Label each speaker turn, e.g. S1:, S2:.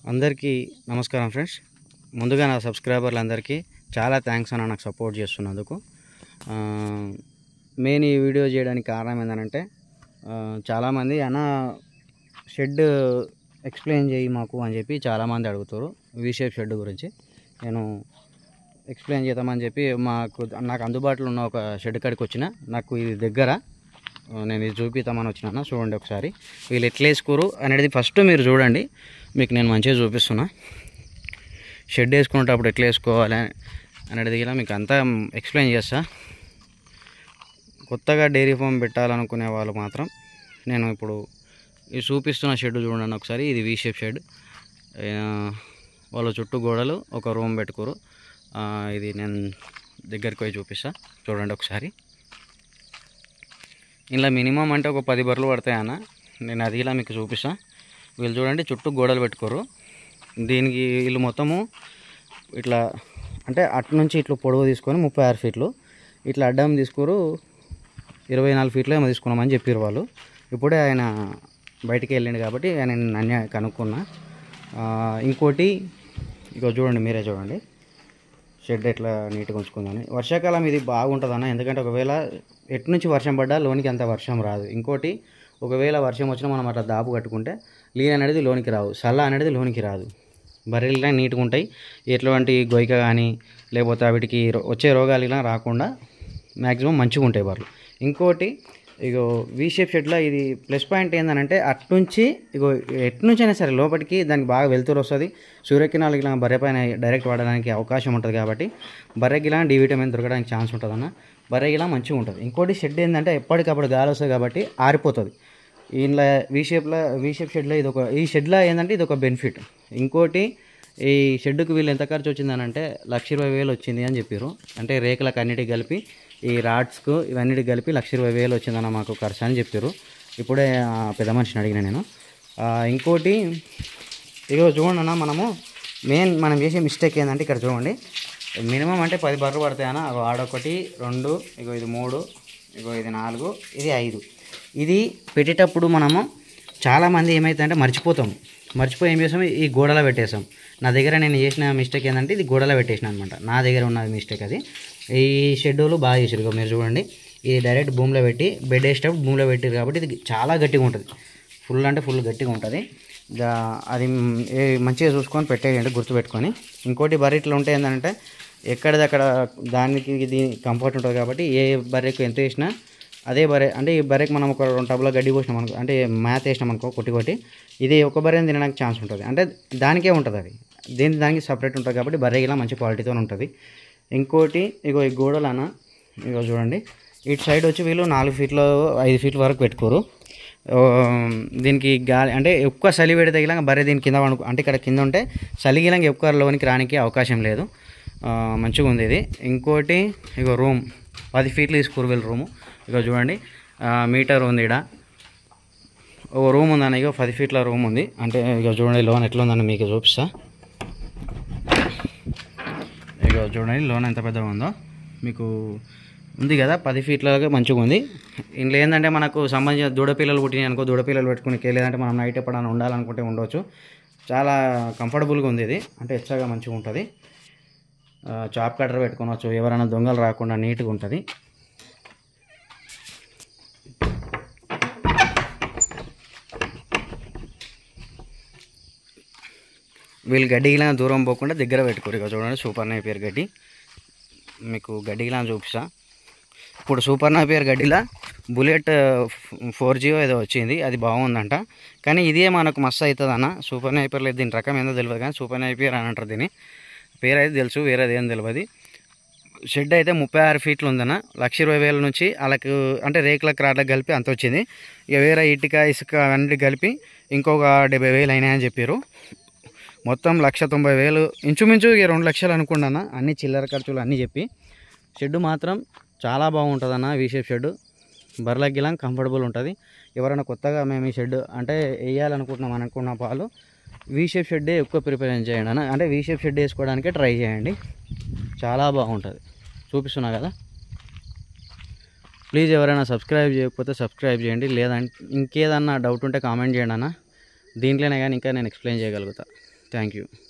S1: అందరికీ నమస్కారం ఫ్రెండ్స్. ముందుగా నా సబ్స్క్రైబర్లందరికీ చాలా థ్యాంక్స్ అన్న, నాకు సపోర్ట్ చేస్తున్నందుకు. మెయిన్ ఈ వీడియో చేయడానికి కారణం ఏంటంటే చాలామంది అన్న షెడ్ ఎక్స్ప్లెయిన్ చేయి మాకు అని చెప్పి చాలామంది అడుగుతారు. వి షేప్ షెడ్ గురించి నేను ఎక్స్ప్లెయిన్ చేద్దామని చెప్పి నాకు అందుబాటులో ఉన్న ఒక షెడ్ కాడికి వచ్చిన. నాకు ఇది దగ్గర, నేను ఇది చూపిద్దామని వచ్చినా. చూడండి ఒకసారి వీళ్ళు ఎట్లా వేసుకోరు అనేది ఫస్ట్ మీరు చూడండి. మీకు నేను మంచిగా చూపిస్తున్నా. షెడ్ వేసుకునేటప్పుడు ఎట్లా వేసుకోవాలి అనేది ఇలా మీకు అంతా ఎక్స్ప్లెయిన్ చేస్తా. కొత్తగా డైరీ ఫామ్ పెట్టాలనుకునే వాళ్ళు మాత్రం నేను ఇప్పుడు ఇది చూపిస్తున్న షెడ్ చూడండి ఒకసారి. ఇది వి షేప్ షెడ్. వాళ్ళ చుట్టూ గోడలు, ఒక రూమ్ పెట్టుకోరు. ఇది నేను దగ్గరికి పోయి చూపిస్తా, చూడండి ఒకసారి. ఇలా మినిమం అంటే ఒక 10 బర్రెలు పడతాయన్న. నేను అది ఇలా మీకు చూపిస్తా. వీళ్ళు చూడండి చుట్టూ గోడలు పెట్టుకోరు. దీనికి వీళ్ళు మొత్తము ఇట్లా అంటే అటు నుంచి ఇట్లా పొడవు తీసుకొని 36 ఫీట్లు, ఇట్లా అడ్డం తీసుకోరు 24 ఫీట్లు ఏమో తీసుకున్నామని చెప్పారు వాళ్ళు. ఇప్పుడే ఆయన బయటికి వెళ్ళిండు కాబట్టి ఆయన అన్నీ కనుక్కున్నా. ఇంకోటి ఇక చూడండి, మీరే చూడండి షెడ్ ఎట్లా నీట్గా ఉంచుకుందని. వర్షాకాలం ఇది బాగుంటుంది అన్న, ఎందుకంటే ఒకవేళ ఎటు నుంచి వర్షం పడ్డా లోనికి అంత వర్షం రాదు. ఇంకోటి ఒకవేళ వర్షం వచ్చినా మనం అట్లా దాపు కట్టుకుంటే నీళ్ళు అనేది లోనికి రావు, చల్ల అనేది లోనికి రాదు. బర్రెలు నీట్గా ఉంటాయి. ఎటువంటి గొయ్యిక కానీ లేకపోతే వీటికి వచ్చే రోగాలు ఇలా రాకుండా మ్యాక్సిమం మంచిగా ఉంటాయి బర్రెలు. ఇంకోటి ఇగో వి షేప్ షెడ్లో ఇది ప్లస్ పాయింట్ ఏంటంటే అట్నుంచి ఇగో ఎట్నుంచి అయినా సరే లోపలికి దానికి బాగా వెలుతురు వస్తుంది. సూర్యకిరణాలు ఇలా బర్రె పైన డైరెక్ట్ పడడానికి అవకాశం ఉంటుంది కాబట్టి బర్రెకి ఇలా డి విటమిన్ దొరకడానికి ఛాన్స్ ఉంటుంది అన్న. బర్రెకి ఇలా మంచిగా ఉంటుంది. ఇంకోటి షెడ్ ఏంటంటే ఎప్పటికప్పుడు గాలి వస్తుంది కాబట్టి ఆరిపోతుంది. ఇలా వి షేప్ షెడ్లో ఈ షెడ్లో ఏంటంటే ఇది ఒక బెనిఫిట్. ఇంకోటి ఈ షెడ్కి వీళ్ళు ఎంత ఖర్చు వచ్చిందనంటే 1,20,000 వచ్చింది అని చెప్పారు. అంటే రేకులకు అన్నిటికి కలిపి, ఈ రాడ్స్కు ఇవన్నిటికి కలిపి 1,20,000 వచ్చిందన్న మాకు ఖర్చు అని చెప్పారు. ఇప్పుడే పెద్ద మనిషిని అడిగిన నేను. ఇంకోటి ఇగో చూడండి అన్న, మనం చేసే మిస్టేక్ ఏంటంటే ఇక్కడ చూడండి, మినిమం అంటే 10 బర్రెలు పడతాయన్న. ఆడొకటి 2, ఇగో ఇది 3, ఇగో ఇది 4, ఇది 5. ఇది పెట్టేటప్పుడు మనము చాలామంది ఏమవుతుందంటే మర్చిపోయి ఏం చేసాం, ఈ గోడలో పెట్టేసాం. నా దగ్గర నేను చేసిన మిస్టేక్ ఏంటంటే ఇది గోడలో పెట్టేసిన అనమాట. నా దగ్గర ఉన్న మిస్టేక్ అది. ఈ షెడ్యూల్ బాగా చేసారు. మీరు చూడండి, ఇది డైరెక్ట్ భూమిలో పెట్టి బెడ్ వేసేటప్పుడు భూమిలో పెట్టారు కాబట్టి ఇది చాలా గట్టిగా ఉంటుంది. ఫుల్ అంటే ఫుల్ గట్టిగా ఉంటుంది. అది మంచిగా చూసుకొని పెట్టేయండి, గుర్తుపెట్టుకొని. ఇంకోటి బర్రెట్లు ఉంటే ఏంటంటే ఎక్కడిదక్కడ దానికి ఇది కంఫర్ట్ ఉంటుంది కాబట్టి ఏ బర్రెకు ఎంత వేసినా అదే బర్రె అంటే ఈ బర్రెకి మనం ఒక 2 టబ్ల గడ్డి పోసినాం అనుకో, అంటే మ్యాథ్ వేసినాం అనుకో కొట్టి ఇది ఒక బర్రెని తినడానికి ఛాన్స్ ఉంటుంది. అంటే దానికే ఉంటుంది, అది దానికి సపరేట్ ఉంటుంది కాబట్టి బర్రె ఇలా మంచి క్వాలిటీతో ఉంటుంది. ఇంకోటి ఇగో ఈ గోడలన ఇగో చూడండి, ఇటు సైడ్ వచ్చి వీళ్ళు 4 ఫీట్లు 5 ఫీట్ల వరకు పెట్టుకోరు. దీనికి గాలి అంటే ఎక్కువ చలి పెడితే తగిలాక బర్రె దీని కింద అంటే ఇక్కడ కింద ఉంటే చలిగిలంగా ఎక్కువ లోనికి రానికి అవకాశం లేదు. మంచిగా ఉంది ఇది. ఇంకోటి ఇగో రూమ్ 10 ఫీట్లు తీసుకోరు వీళ్ళు రూము. ఇగో చూడండి, మీటర్ ఉంది ఇక్కడ. ఓ రూమ్ ఉందన్న, ఇగో 10 ఫీట్ల రూమ్ ఉంది. అంటే ఇక చూడండి లోన్ ఎట్లా ఉందని మీకు చూపిస్తా. ఇక చూడండి లోన్ ఎంత పెద్దగా ఉందో మీకు ఉంది కదా, 10 ఫీట్లగా మంచిగా ఉంది. ఇంట్లో ఏంటంటే మనకు సంబంధించిన దూడపిల్లలు పుట్టినాయి అనుకో, దూడపిల్లలు పెట్టుకుని లేదంటే మనం నైట్ ఎప్పుడైనా ఉండాలనుకుంటే ఉండవచ్చు. చాలా కంఫర్టబుల్గా ఉంది ఇది, అంటే ఎచ్చగా మంచిగా ఉంటుంది. చాప్ కట్టర్ పెట్టుకోవచ్చు, ఎవరైనా దొంగలు రాకుండా నీట్గా ఉంటుంది. వీళ్ళు గడ్డిగిలా దూరం పోకుండా దగ్గర పెట్టుకోరు. ఇక చూడండి సూపర్ నేపియర్ గడ్డి, మీకు గడ్డిగిలా చూపిస్తా. ఇప్పుడు సూపర్ నేపియర్ గడ్డిలా బుల్లెట్ 4G ఏదో వచ్చింది, అది బాగుందంట. కానీ ఇదే మనకు మస్తు అవుతుంది అన్న. సూపర్ నేపియర్లో దీని రకం ఏందో తెలియదు, కానీ సూపర్ నేపియర్ అని అంటారు దీన్ని. పేరు అయితే తెలుసు, వేరేది ఏం తెలియదు. షెడ్ అయితే 36 ఫీట్లు ఉందన్న. 1,20,000 నుంచి వాళ్ళకు అంటే రేకులకు రాడ్లకు కలిపి అంత వచ్చింది. ఇక వేరే ఇటుక ఇసుక అన్నిటికి కలిపి ఇంకొక 70,000 అయినాయని చెప్పారు. మొత్తం 1,90,000 ఇంచుమించు 2 లక్షలు అనుకున్నాను, అన్ని చిల్లర ఖర్చులు అన్నీ చెప్పి. షెడ్ మాత్రం చాలా బాగుంటుంది అన్న. వి షేప్ షెడ్ బర్రెలకి ఇలా కంఫర్టబుల్ ఉంటుంది. ఎవరైనా కొత్తగా మేము ఈ షెడ్ అంటే వేయాలనుకుంటున్నాం అనుకున్న వాళ్ళు వి షేప్ షెడ్డే ఎక్కువ ప్రిఫరెన్స్ చేయండి అన్న. అంటే వి షేప్ షెడ్ వేసుకోవడానికే ట్రై చేయండి, చాలా బాగుంటుంది. చూపిస్తున్నా కదా. ప్లీజ్ ఎవరైనా సబ్స్క్రైబ్ చేయకపోతే సబ్స్క్రైబ్ చేయండి, లేదంటే ఇంకేదన్నా డౌట్ ఉంటే కామెంట్ చేయండి అన్న. దీంట్లోనే కానీ ఇంకా నేను ఎక్స్ప్లెయిన్ చేయగలుగుతా. Thank you.